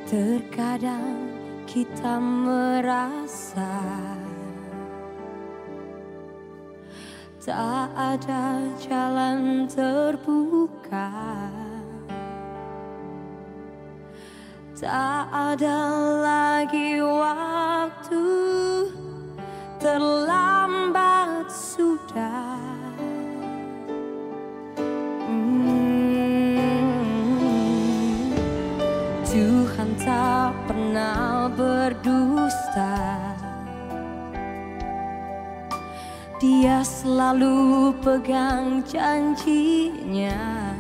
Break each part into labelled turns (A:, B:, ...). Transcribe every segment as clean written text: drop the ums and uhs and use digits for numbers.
A: Terkadang kita merasa tak ada jalan terbuka, tak ada lagi waktu, terlambat sudah. Tuhan tak pernah berdusta, Dia selalu pegang janjinya.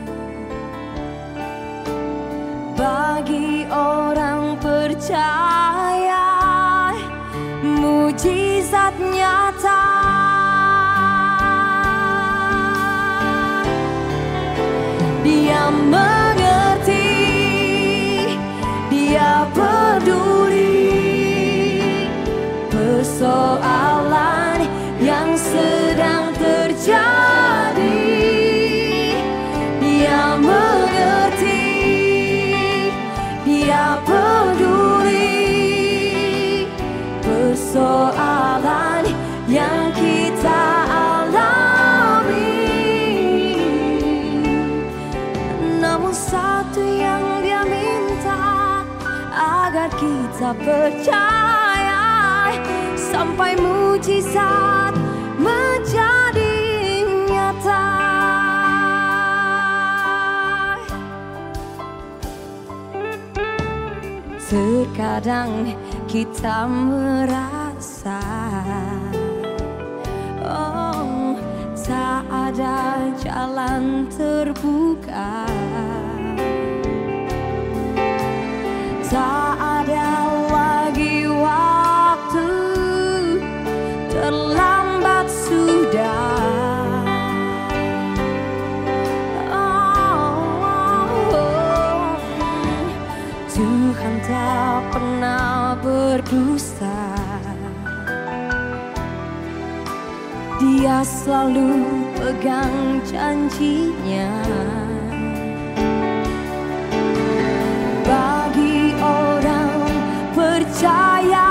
A: Bagi orang percaya, mujizat nyata. Dia mengerti, Dia peduli persoalan yang sedang terjadi. Dia mengerti, Dia peduli persoalan yang kita alami. Namun satu yang Dia minta, agar kita percaya sampai mujizat menjadi nyata. Terkadang kita merasa tak ada jalan terbuka, tak ada lagi waktu, terlambat sudah. Tuhan tak pernah berdusta, Dia selalu pegang janjinya. Bagi orang percaya,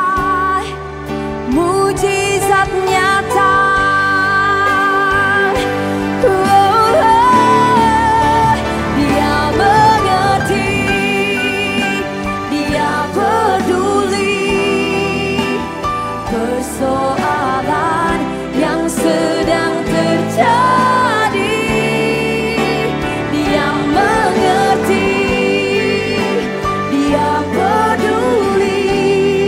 A: mujizat nyata. Dia mengerti, Dia peduli persoalan yang sedang terjadi. Dia mengerti, Dia peduli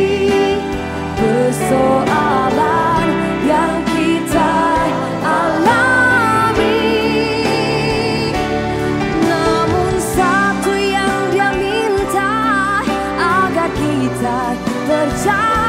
A: persoalan yang kita alami. Namun satu yang Dia minta, agar kita percaya